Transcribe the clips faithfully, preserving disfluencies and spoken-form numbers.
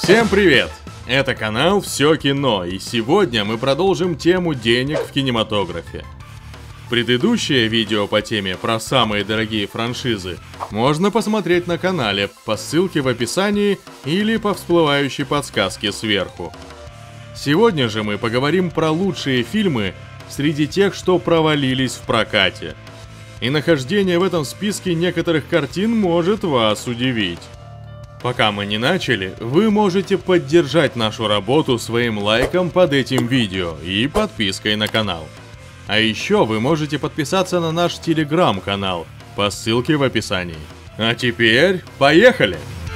Всем привет! Это канал Все Кино, и сегодня мы продолжим тему денег в кинематографе. Предыдущее видео по теме про самые дорогие франшизы можно посмотреть на канале по ссылке в описании или по всплывающей подсказке сверху. Сегодня же мы поговорим про лучшие фильмы среди тех, что провалились в прокате. И нахождение в этом списке некоторых картин может вас удивить. Пока мы не начали, вы можете поддержать нашу работу своим лайком под этим видео и подпиской на канал. А еще вы можете подписаться на наш телеграм-канал по ссылке в описании. А теперь поехали!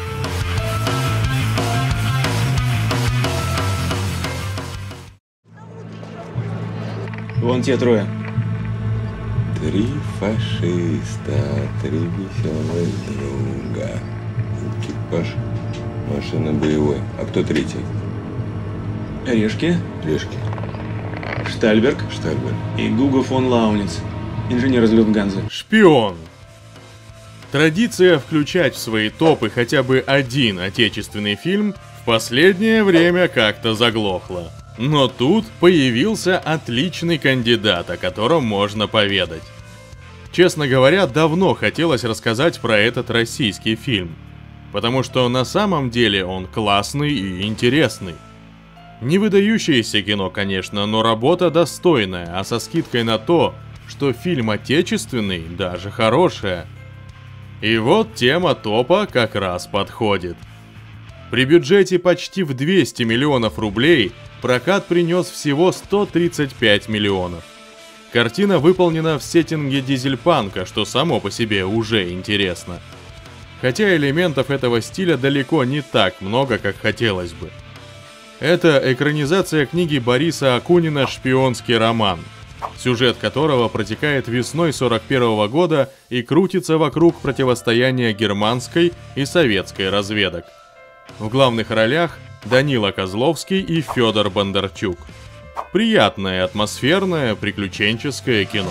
Вон те трое. Три фашиста, три веселых друга. Экипаж, машина боевой. А кто третий? Орешки, Решки. Штальберг Штальберг. и Гуго фон Лауниц, инженер из Люфтганзы. Шпион. Традиция включать в свои топы хотя бы один отечественный фильм в последнее время как-то заглохла. Но тут появился отличный кандидат, о котором можно поведать. Честно говоря, давно хотелось рассказать про этот российский фильм, потому что на самом деле он классный и интересный. Не выдающееся кино, конечно, но работа достойная, а со скидкой на то, что фильм отечественный, даже хорошая. И вот тема топа как раз подходит. При бюджете почти в двести миллионов рублей прокат принес всего сто тридцать пять миллионов. Картина выполнена в сеттинге дизельпанка, что само по себе уже интересно. Хотя элементов этого стиля далеко не так много, как хотелось бы. Это экранизация книги Бориса Акунина «Шпионский роман», сюжет которого протекает весной сорок первого года и крутится вокруг противостояния германской и советской разведок. В главных ролях Данила Козловский и Федор Бондарчук. Приятное, атмосферное, приключенческое кино.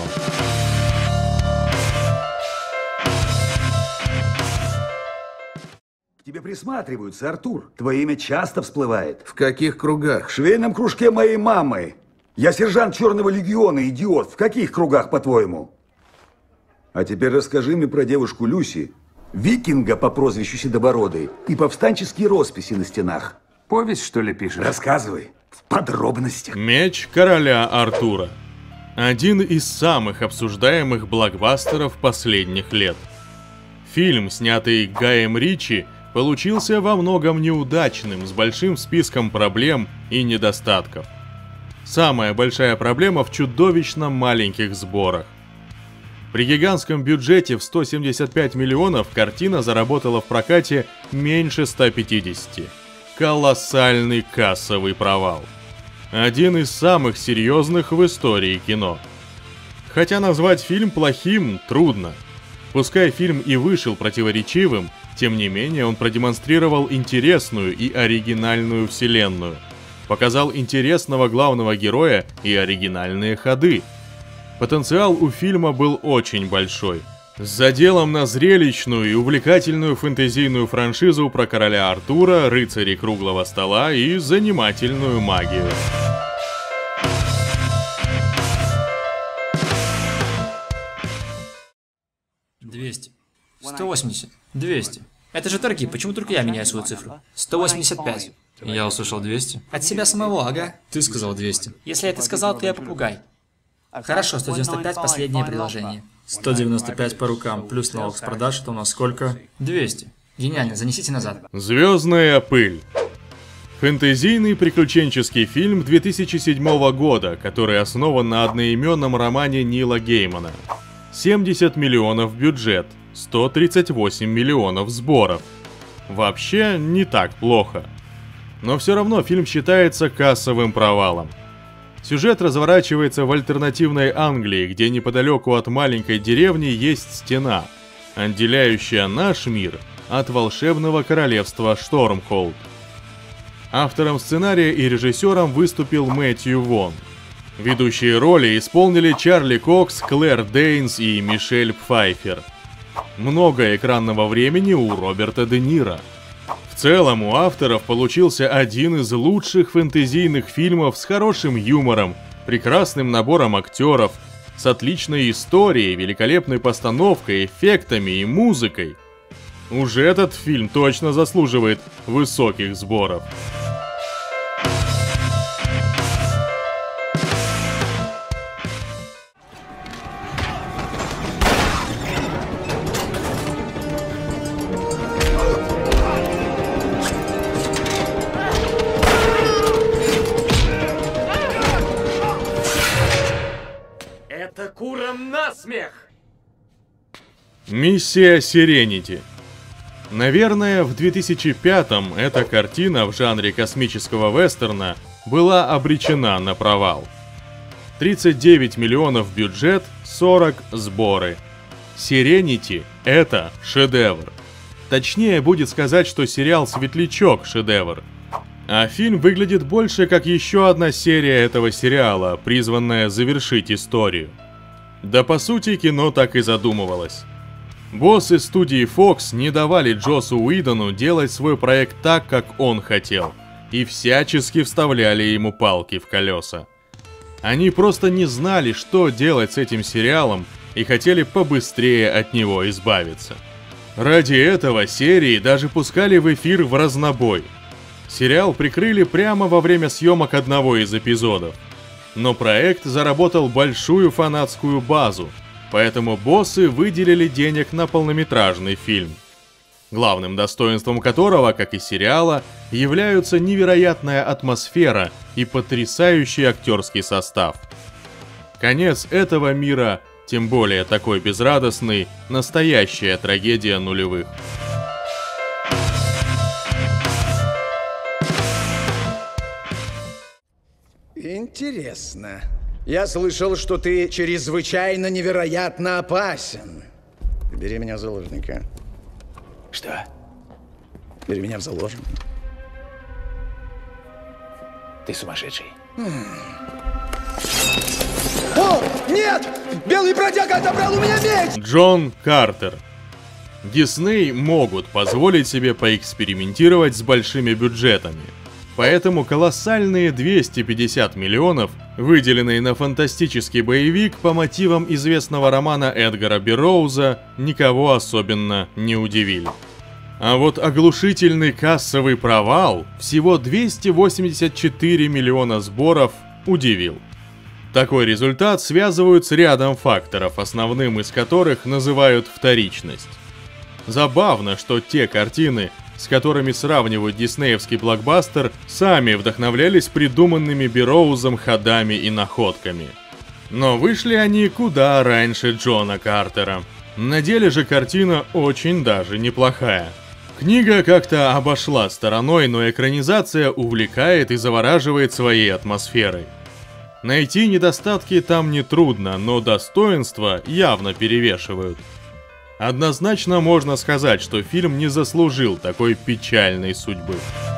К тебе присматриваются, Артур. Твое имя часто всплывает. В каких кругах? В швейном кружке моей мамы. Я сержант Черного легиона, идиот. В каких кругах, по-твоему? А теперь расскажи мне про девушку Люси, викинга по прозвищу Седобородый, и повстанческие росписи на стенах. Повесть, что ли, пишешь? Рассказывай в подробностях. Меч короля Артура. Один из самых обсуждаемых блокбастеров последних лет. Фильм, снятый Гаем Ричи, получился во многом неудачным, с большим списком проблем и недостатков. Самая большая проблема в чудовищно маленьких сборах. При гигантском бюджете в сто семьдесят пять миллионов картина заработала в прокате меньше ста пятидесяти. Колоссальный кассовый провал. Один из самых серьезных в истории кино. Хотя назвать фильм плохим трудно. Пускай фильм и вышел противоречивым, тем не менее он продемонстрировал интересную и оригинальную вселенную. Показал интересного главного героя и оригинальные ходы. Потенциал у фильма был очень большой. С заделом на зрелищную и увлекательную фэнтезийную франшизу про короля Артура, рыцарей круглого стола и занимательную магию. двести. сто восемьдесят. двести. Это же торги, почему только я меняю свою цифру? сто восемьдесят пять. Я услышал двести. От себя самого, ага. Ты сказал двести. Если я это сказал, то я попугай. Хорошо, сто девяносто пять последнее предложение. сто девяносто пять по рукам, плюс налог с продаж, это у нас сколько? двести. Гениально, занесите назад. Звездная пыль. Фэнтезийный приключенческий фильм две тысячи седьмого года, который основан на одноименном романе Нила Геймана. семьдесят миллионов бюджет, сто тридцать восемь миллионов сборов. Вообще не так плохо. Но все равно фильм считается кассовым провалом. Сюжет разворачивается в альтернативной Англии, где неподалеку от маленькой деревни есть стена, отделяющая наш мир от волшебного королевства Штормхолд. Автором сценария и режиссером выступил Мэтью Вон. Ведущие роли исполнили Чарли Кокс, Клэр Дейнс и Мишель Пфайффер. Много экранного времени у Роберта Де Ниро. В В целом у авторов получился один из лучших фэнтезийных фильмов с хорошим юмором, прекрасным набором актеров, с отличной историей, великолепной постановкой, эффектами и музыкой. Уже этот фильм точно заслуживает высоких сборов. Это курам насмех! Миссия Сиренити. Наверное, в две тысячи пятом эта картина в жанре космического вестерна была обречена на провал. тридцать девять миллионов бюджет, сорок сборы. Сиренити — это шедевр. Точнее будет сказать, что сериал «Светлячок» шедевр. А фильм выглядит больше как еще одна серия этого сериала, призванная завершить историю. Да по сути кино так и задумывалось. Боссы студии Fox не давали Джоссу Уидону делать свой проект так, как он хотел, и всячески вставляли ему палки в колеса. Они просто не знали, что делать с этим сериалом, и хотели побыстрее от него избавиться. Ради этого серии даже пускали в эфир в разнобой. Сериал прикрыли прямо во время съемок одного из эпизодов. Но проект заработал большую фанатскую базу, поэтому боссы выделили денег на полнометражный фильм, главным достоинством которого, как и сериала, являются невероятная атмосфера и потрясающий актерский состав. Конец этого мира, тем более такой безрадостный, настоящая трагедия нулевых. Интересно. Я слышал, что ты чрезвычайно невероятно опасен. Бери меня в заложника. Что? Бери меня в заложника. Ты сумасшедший. О, нет! Белый бродяга отобрал у меня меч! Джон Картер. Дисней могут позволить себе поэкспериментировать с большими бюджетами. Поэтому колоссальные двести пятьдесят миллионов, выделенные на фантастический боевик по мотивам известного романа Эдгара Берроуза, никого особенно не удивили. А вот оглушительный кассовый провал, всего двести восемьдесят четыре миллиона сборов, удивил. Такой результат связывают с рядом факторов, основным из которых называют вторичность. Забавно, что те картины, с которыми сравнивают диснеевский блокбастер, сами вдохновлялись придуманными Берроузом ходами и находками. Но вышли они куда раньше Джона Картера. На деле же картина очень даже неплохая. Книга как-то обошла стороной, но экранизация увлекает и завораживает своей атмосферой. Найти недостатки там нетрудно, но достоинства явно перевешивают. Однозначно можно сказать, что фильм не заслужил такой печальной судьбы.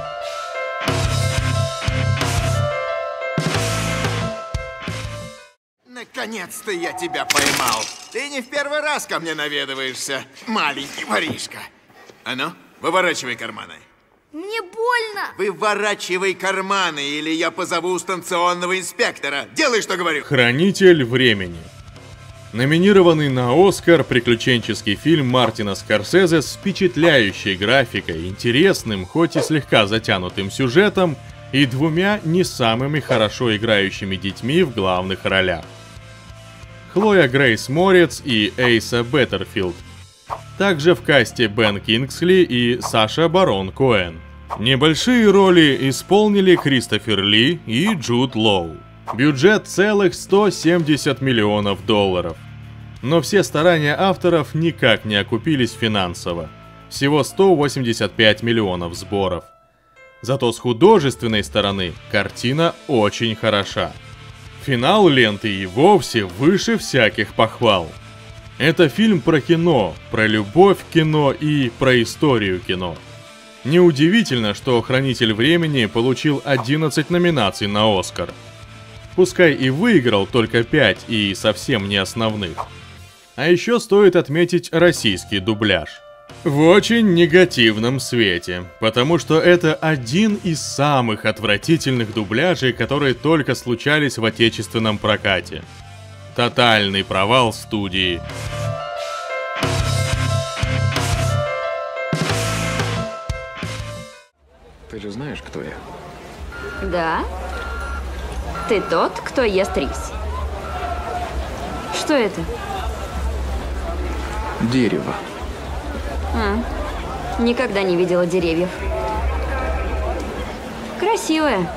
Наконец-то я тебя поймал. Ты не в первый раз ко мне наведываешься, маленький воришка. А ну, выворачивай карманы. Мне больно. Выворачивай карманы, или я позову станционного инспектора. Делай, что говорю. Хранитель времени. Номинированный на Оскар приключенческий фильм Мартина Скорсезе с впечатляющей графикой, интересным, хоть и слегка затянутым сюжетом и двумя не самыми хорошо играющими детьми в главных ролях. Хлоя Грейс Морец и Эйса Беттерфилд. Также в касте Бен Кингсли и Саша Барон Коэн. Небольшие роли исполнили Кристофер Ли и Джуд Лоу. Бюджет целых сто семьдесят миллионов долларов. Но все старания авторов никак не окупились финансово. Всего сто восемьдесят пять миллионов сборов. Зато с художественной стороны картина очень хороша. Финал ленты и вовсе выше всяких похвал. Это фильм про кино, про любовь к кино и про историю кино. Неудивительно, что «Хранитель времени» получил одиннадцать номинаций на Оскар. Пускай и выиграл только пять и совсем не основных. А еще стоит отметить российский дубляж. в очень негативном свете, потому что это один из самых отвратительных дубляжей, которые только случались в отечественном прокате. Тотальный провал студии. Ты же знаешь, кто я? Да? Ты тот, кто ест рис. Что это? Дерево. А, никогда не видела деревьев. Красивое.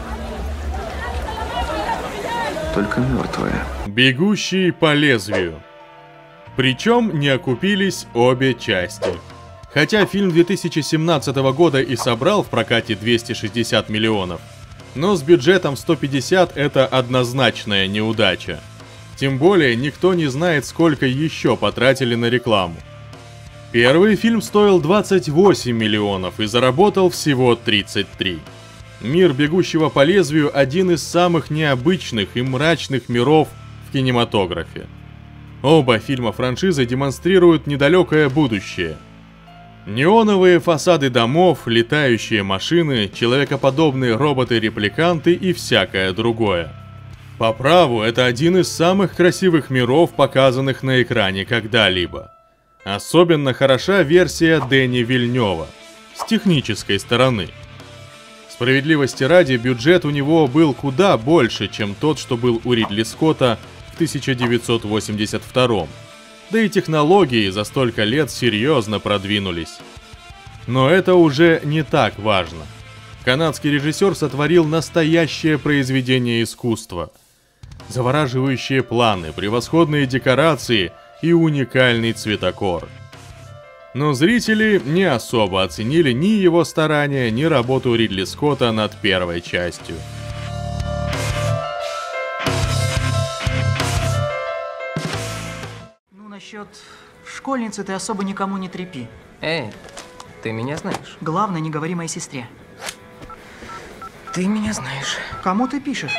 Только мертвое. Бегущий по лезвию. Причем не окупились обе части. Хотя фильм две тысячи семнадцатого года и собрал в прокате двести шестьдесят миллионов, но с бюджетом сто пятьдесят это однозначная неудача. Тем более никто не знает, сколько еще потратили на рекламу. Первый фильм стоил двадцать восемь миллионов и заработал всего тридцать три. Мир бегущего по лезвию один из самых необычных и мрачных миров в кинематографе. Оба фильма франшизы демонстрируют недалекое будущее. Неоновые фасады домов, летающие машины, человекоподобные роботы-репликанты и всякое другое. По праву, это один из самых красивых миров, показанных на экране когда-либо. Особенно хороша версия Дэни Вильнёва, с технической стороны. Справедливости ради, бюджет у него был куда больше, чем тот, что был у Ридли Скотта в тысяча девятьсот восемьдесят втором. Да и технологии за столько лет серьезно продвинулись. Но это уже не так важно. Канадский режиссер сотворил настоящее произведение искусства. Завораживающие планы, превосходные декорации и уникальный цветокор. Но зрители не особо оценили ни его старания, ни работу Ридли Скотта над первой частью. Насчет школьницы ты особо никому не трепи. Эй, ты меня знаешь? Главное, не говори моей сестре. Ты меня знаешь. Кому ты пишешь?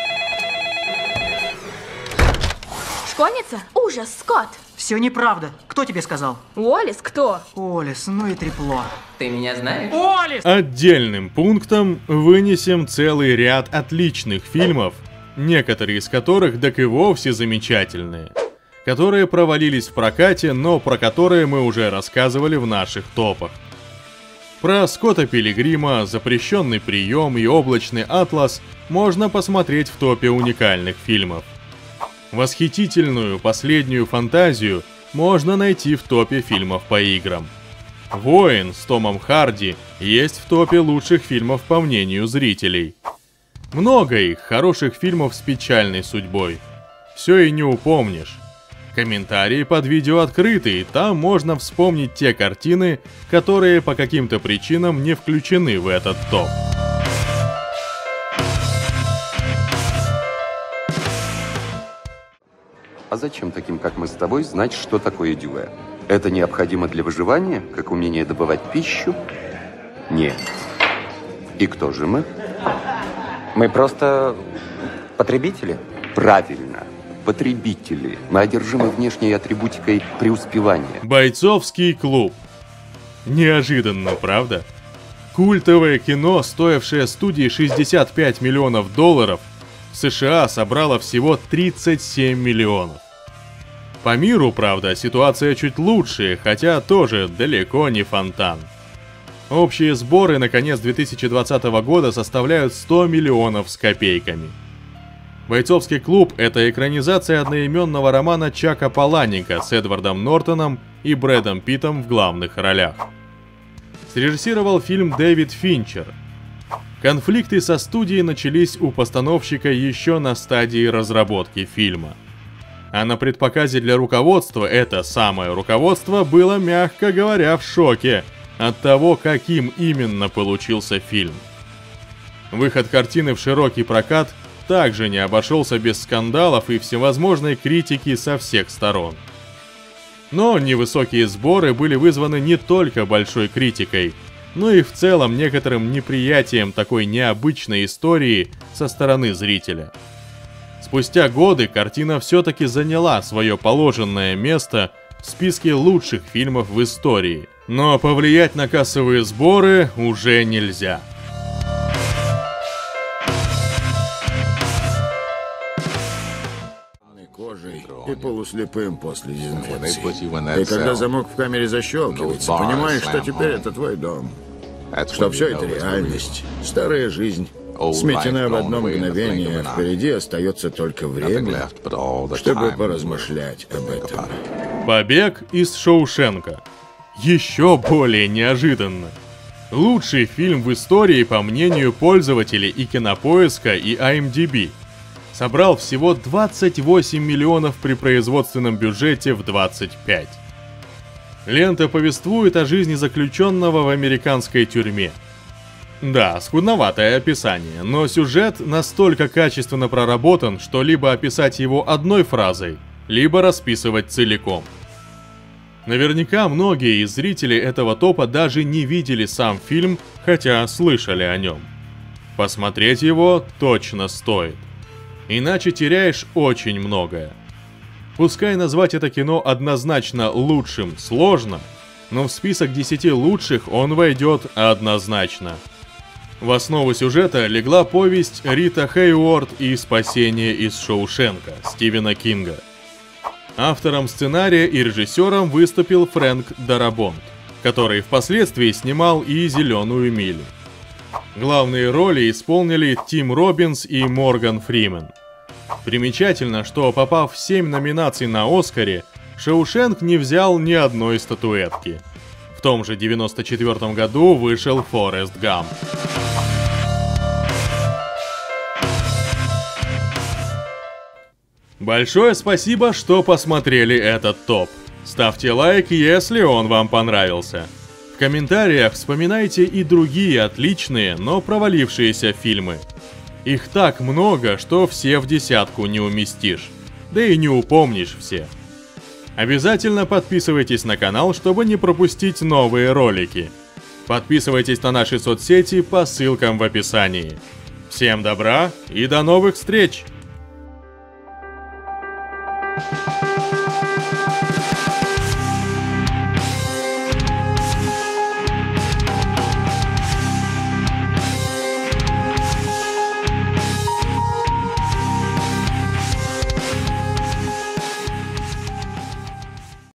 Школьница? Ужас, Скотт! Все неправда. Кто тебе сказал? Уоллес, кто? Уоллес, ну и трепло. Ты меня знаешь? Уоллес! Отдельным пунктом вынесем целый ряд отличных фильмов, некоторые из которых так и вовсе замечательные, которые провалились в прокате, но про которые мы уже рассказывали в наших топах. Про Скотта Пилигрима, Запрещенный прием и Облачный атлас можно посмотреть в топе уникальных фильмов. Восхитительную последнюю фантазию можно найти в топе фильмов по играм. Воин с Томом Харди есть в топе лучших фильмов по мнению зрителей. Много их, хороших фильмов с печальной судьбой. Все и не упомнишь. Комментарии под видео открыты, и там можно вспомнить те картины, которые по каким-то причинам не включены в этот топ. А зачем таким, как мы с тобой, знать, что такое дюэ? Это необходимо для выживания, как умение добывать пищу? Нет. И кто же мы? Мы просто потребители? Правильно. Потребители. Мы одержимы внешней атрибутикой преуспевания. Бойцовский клуб. Неожиданно, правда? Культовое кино, стоившее студии шестьдесят пять миллионов долларов, в США собрало всего тридцать семь миллионов. По миру, правда, ситуация чуть лучше, хотя тоже далеко не фонтан. Общие сборы на конец две тысячи двадцатого года составляют сто миллионов с копейками. «Бойцовский клуб» — это экранизация одноименного романа Чака Паланика с Эдвардом Нортоном и Брэдом Питтом в главных ролях. Срежиссировал фильм Дэвид Финчер. Конфликты со студией начались у постановщика еще на стадии разработки фильма. А на предпоказе для руководства это самое руководство было, мягко говоря, в шоке от того, каким именно получился фильм. Выход картины в широкий прокат также не обошелся без скандалов и всевозможной критики со всех сторон. Но невысокие сборы были вызваны не только большой критикой, но и в целом некоторым неприятием такой необычной истории со стороны зрителя. Спустя годы картина все-таки заняла свое положенное место в списке лучших фильмов в истории, Но повлиять на кассовые сборы уже нельзя. Кожей и полуслепым после дезинфекции. И когда замок в камере защелкивается, понимаешь, что теперь это твой дом. Что все это реальность, старая жизнь, сметена в одно мгновение, впереди остается только время, чтобы поразмышлять об этом. Побег из Шоушенка. Еще более неожиданно. Лучший фильм в истории, по мнению пользователей и Кинопоиска, и ай эм ди би. Собрал всего двадцать восемь миллионов при производственном бюджете в двадцать пять. Лента повествует о жизни заключенного в американской тюрьме. Да, скудноватое описание, но сюжет настолько качественно проработан, что либо описать его одной фразой, либо расписывать целиком. Наверняка многие из зрителей этого топа даже не видели сам фильм, хотя слышали о нем. Посмотреть его точно стоит. Иначе теряешь очень многое. Пускай назвать это кино однозначно лучшим сложно, но в список десяти лучших он войдет однозначно. В основу сюжета легла повесть Рита Хейворд и «Спасение из Шоушенка» Стивена Кинга. Автором сценария и режиссером выступил Фрэнк Дарабонт, который впоследствии снимал и «Зеленую милю». Главные роли исполнили Тим Роббинс и Морган Фримен. Примечательно, что попав в семь номинаций на Оскаре, Шоушенк не взял ни одной статуэтки. В том же девяносто четвёртом году вышел Форест Гамп. Большое спасибо, что посмотрели этот топ. Ставьте лайк, если он вам понравился. В комментариях вспоминайте и другие отличные, но провалившиеся фильмы. Их так много, что все в десятку не уместишь. Да и не упомнишь все. Обязательно подписывайтесь на канал, чтобы не пропустить новые ролики. Подписывайтесь на наши соцсети по ссылкам в описании. Всем добра и до новых встреч!